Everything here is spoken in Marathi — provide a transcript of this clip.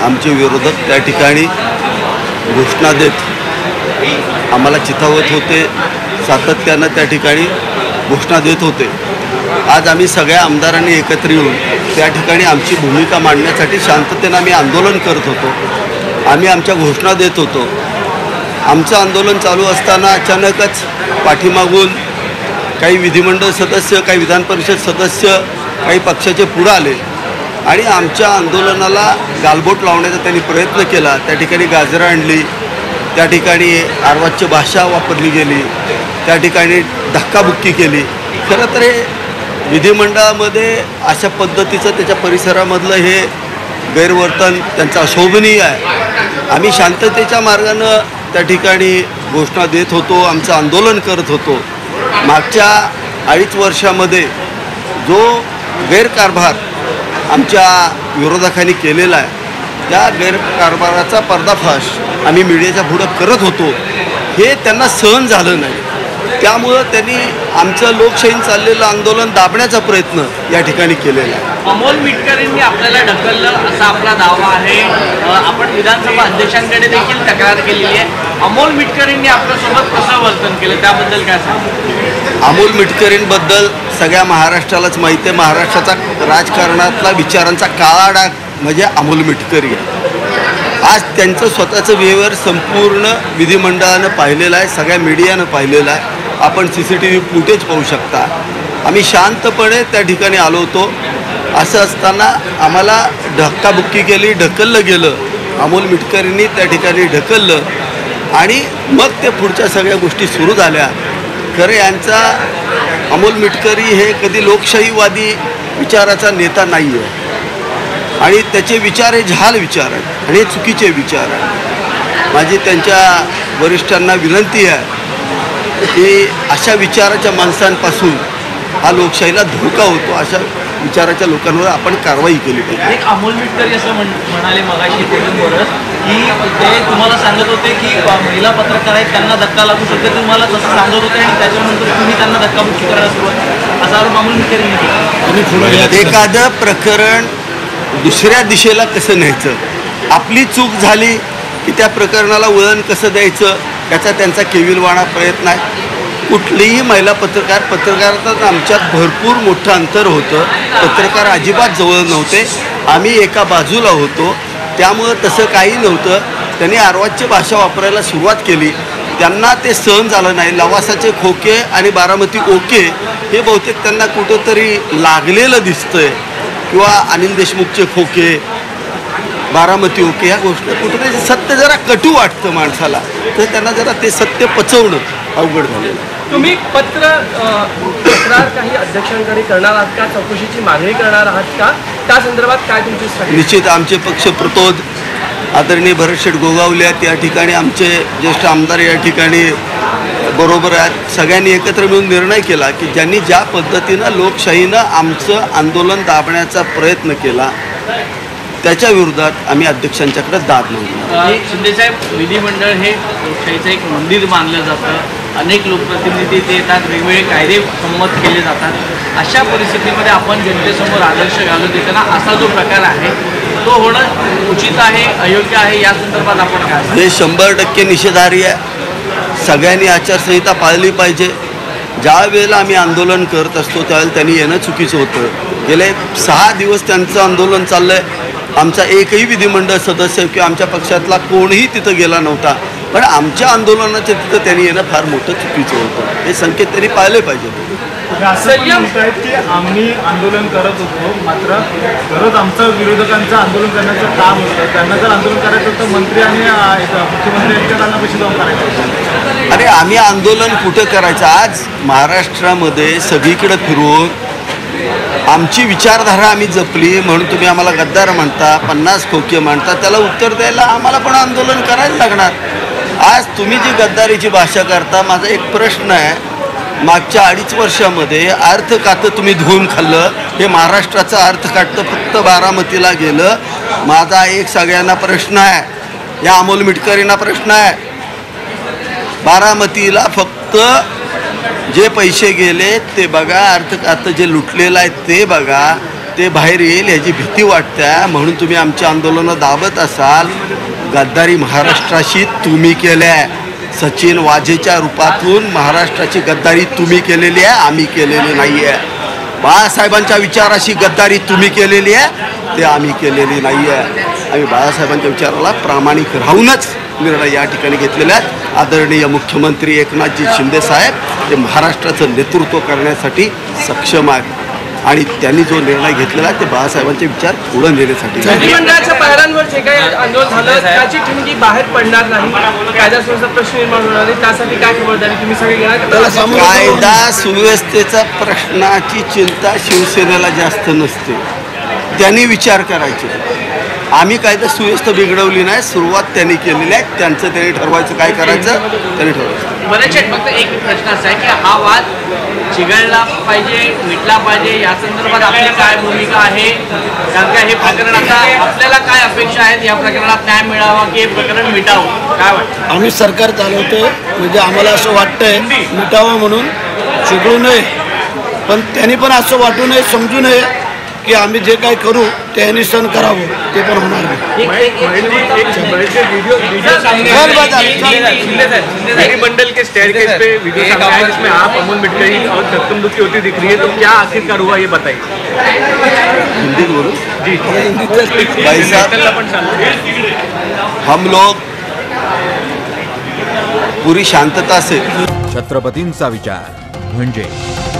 आमचे विरोधक त्या ठिकाणी घोषणा देत आम्हाला चिथावत होते, सातत्यानं त्या ठिकाणी घोषणा देत होते। आज आम्ही सगळ्या आमदारांनी एकत्र येऊन त्या ठिकाणी आमची भूमिका मांडण्यासाठी शांततेनं आम्ही आंदोलन करत होतो, आम्ही आमच्या घोषणा देत होतो। आमचं आंदोलन चालू असताना अचानकच पाठीमागून काही विधिमंडळ सदस्य, काही विधान परिषद सदस्य, काही पक्षाचे पुढे आले आणि आमच्या आंदोलनाला गालबोट लावण्याचा त्यांनी प्रयत्न केला। त्या ठिकाणी गाजरं आणली, त्या ठिकाणी अर्वाच्य भाषा वापरली गेली, त्या ठिकाणी धक्काबुक्की केली। खरं तर हे विधिमंडळामध्ये अशा पद्धतीचं त्याच्या परिसरामधलं हे गैरवर्तन त्यांचं अशोभनीय आहे। आम्ही शांततेच्या मार्गानं त्या ठिकाणी घोषणा देत होतो, आमचं आंदोलन करत होतो। मागच्या 2.5 वर्षामध्ये जो गैरकारभार आमच्या विरोधकांनी केलेला आहे, त्या गैरकारभाराचा पर्दाफाश आम्ही मीडियाच्या पुढं करत होतो, हे त्यांना सहन झालं नाही। त्यामुळं त्यांनी आमचं लोकशाहीनं चाललेलं आंदोलन दाबण्याचा प्रयत्न या ठिकाणी केलेला आहे। अमोल मिटकरींनी आपल्याला ढकललं असा आपला दावा आहे। आपण विधानसभा अध्यक्षांकडे देखील तक्रार केलेली आहे। अमोल मिटकरींनी आपल्यासोबत कसं वर्तन केलं त्याबद्दल काय सांगू? अमोल मिटकरींबद्दल सगळ्या महाराष्ट्रालाच माहिती आहे। महाराष्ट्राचा राजकारणातला विचारांचा काळा डाग म्हणजे अमोल मिटकरी आहे। आज त्यांचं स्वतःचं बिहेवियर संपूर्ण विधिमंडळानं पाहिलेलं आहे, सगळ्या मीडियानं पाहिलेलं आहे। आपण CCTV फुटेज पाहू शकता। आम्ही शांतपणे त्या ठिकाणी आलो होतो। असं असताना आम्हाला धक्काबुक्की केली, ढकललं गेलं, अमोल मिटकरींनी त्या ठिकाणी ढकललं आणि मग ते पुढच्या सगळ्या गोष्टी सुरू झाल्या। खरं यांचा अमोल मिटकरी हे कधी लोकशाहीवादी विचाराचा नेता नाही आहे आणि त्याचे विचार हे झाल विचार आहेत आणि हे चुकीचे विचार आहेत। माझी त्यांच्या वरिष्ठांना विनंती आहे की अशा विचाराच्या माणसांपासून हा लोकशाहीला धोका होतो, अशा विचाराच्या लोकांवर आपण कारवाई केली पाहिजे। एक अमोल मिटकरी असं म्हणाले मगाशी बोलूनच की ते तुम्हाला सांगत होते की महिला पत्रकार आहेत त्यांना धक्का लागू शकते, तुम्हाला तसं सांगत होते आणि त्याच्यानंतर तुम्ही त्यांना धक्काबुक्की करायला सुरुवात असा आरोप अमोल मिटकरींनी केला। एखादं प्रकरण दुसऱ्या दिशेला कसं न्यायचं, आपली चूक झाली की त्या प्रकरणाला वळण कसं द्यायचं याचा त्यांचा केविलवाणा प्रयत्न आहे। कुठलीही महिला पत्रकारात आमच्यात भरपूर मोठं अंतर होतं। पत्रकार अजिबात जवळ नव्हते, आम्ही एका बाजूला होतो, त्यामुळं तसं काही नव्हतं। त्यांनी अर्वाच्य भाषा वापरायला सुरुवात केली, त्यांना ते सहन झालं नाही। लवासाचे खोके आणि बारामती ओके हे बहुतेक त्यांना कुठंतरी लागलेलं दिसतंय किंवा अनिल देशमुखचे खोके, बारामती ओके ह्या गोष्टी कुठंतरी सत्य जरा कटू वाटतं माणसाला, तर त्यांना जरा ते सत्य पचवणं अवघड झालेलं। तुम्ही तक्रार काही अध्यक्षांकडे करणार आहात का, चौकशीची मागणी करणार आहात का, त्या संदर्भात काय तुमची स्ट्रॅटेजी? निश्चित आमचे पक्ष प्रतोद आदरणीय भरतशेठ गोगावले या ठिकाणी आमचे ज्येष्ठ आमदार या ठिकाणी बरोबर आहेत। सगळ्यांनी एकत्र मिळून निर्णय केला की ज्यांनी ज्या पद्धतीनं लोकशाहीनं आमचं आंदोलन दाबण्याचा प्रयत्न केला त्याच्या विरोधात आम्ही अध्यक्षांच्याकडे दाद मागणार। शिंदेसाहेब, विधिमंडळ हे लोकशाहीचं एक मंदिर मानलं जातं, अनेक लोकप्रतिनिधी ते येतात, वेगवेगळे कायदे संमत केले जातात। अशा परिस्थितीमध्ये आपण जनतेसमोर आदर्श घालू देताना असा जो प्रकार आहे तो होणं उचित आहे, अयोग्य आहे, या संदर्भात आपण काय? हे 100% निषेधार्ह आहे। सगळ्यांनी आचारसंहिता पाळली पाहिजे। ज्या वेळेला आम्ही आंदोलन करत असतो त्यावेळेला त्यांनी येणं चुकीचं होतं। गेले 6 दिवस त्यांचं आंदोलन चाललं आहे। आमचा एकही विधिमंडळ सदस्य किंवा आमच्या पक्षातला कोणीही तिथं गेला नव्हता, पण आमच्या आंदोलनाच्या तिथं त्यांनी येणं फार मोठं चुकीचं होतं। हे संकेत त्यांनी पाळले पाहिजे। असं म्हणतात की आम्ही आंदोलन करत होतो, मात्र खरंच आमचं विरोधकांचं आंदोलन करण्याचं काम होतं। त्यांना जर आंदोलन करायचं होतं मंत्री आणि मुख्यमंत्री यांच्या कानापाशी जाऊन करायचं। अरे आम्ही आंदोलन कुठं करायचं? आज महाराष्ट्रामध्ये सगळीकडे फिरून आमची विचारधारा आम्ही जपली म्हणून तुम्ही आम्हाला गद्दार म्हणता, 50 खोके म्हणता, त्याला उत्तर द्यायला आम्हाला पण आंदोलन करायला लागणार। आज तुम्ही जी गद्दारीची भाषा करता, माझा एक प्रश्न आहे, मागच्या 2.5 वर्षामध्ये अर्थ खातं तुम्ही धुवून खाल्लं, हे महाराष्ट्राचं अर्थ खातं फक्त बारामतीला गेलं। माझा एक सगळ्यांना प्रश्न आहे, या अमोल मिटकरींना प्रश्न आहे, बारामतीला फक्त जे पैसे गेले ते बघा, अर्थ खातं जे लुटलेलं आहे ते बघा, ते बाहेर येईल याची भीती वाटते, म्हणून तुम्ही आमची आंदोलनं दाबत असाल. गद्दारी महाराष्ट्राशी तुम्ही केल्या, सचिन वाझेच्या रूपातून महाराष्ट्राची गद्दारी तुम्ही केलेली आहे, आम्ही केलेली नाही आहे. बाळासाहेबांच्या विचाराशी गद्दारी तुम्ही केलेली आहे, ते आम्ही केलेली नाही आहे. आम्ही बाळासाहेबांच्या विचाराला प्रामाणिक राहूनच निर्णय या ठिकाणी घेतलेले आहेत. आदरणीय मुख्यमंत्री एकनाथजी शिंदेसाहेब ते महाराष्ट्राचं नेतृत्व करण्यासाठी सक्षम आहेत आणि त्यांनी जो निर्णय घेतलेला आहे ते बाळासाहेबांचे विचार पुढे नेण्यासाठी. विधिमंडळाच्या पायऱ्यांवर जे काही आंदोलन झालं त्याची ठिणगी बाहेर पडणार नाही, कायदा सुव्यवस्था प्रश्न निर्माण होणार नाही, त्यासाठी काय खबरदारी तुम्ही सगळे घेणार? कायदा सुव्यवस्थेचा प्रश्नाची चिंता शिवसेनेला जास्त नसते, त्यांनी विचार करायचे. आम्ही कायदा सुव्यवस्था बिघडवली नाही, सुरुवात त्यांनी केलेली आहे. त्यांचं त्यांनी ठरवायचं काय करायचं, त्यांनी ठरवायचं. बरेचसे फक्त एक प्रश्न असा आहे की हा वाद चिघळला पाहिजे, मिटला पाहिजे, या संदर्भात आपली काय भूमिका आहे? कारण का हे प्रकरण आता आपल्याला काय अपेक्षा आहेत, या प्रकरणात न्याय मिळावा की हे प्रकरण मिटावं, काय वाटतं? आम्ही सरकार चालवतो म्हणजे आम्हाला असं वाटतंय मिटावं म्हणून, चिघळू नये. पण त्यांनी पण असं वाटू नये, समजू नये की आम्ही जे काही करू त्यांनी सण करावं, ते पण होणार नाही. विधिमंडल के स्टेयरकेस पे वीडियो सामने आया जिसमें आप अमूल मिटकरी और धक्कम धुक्की होती दिख रही है, तो क्या आखिरकार हुआ ये बताइए. हिंदी बोलो जी भाई साहब, हम लोग पूरी शांतता से छत्रपतींचा विचार म्हणजे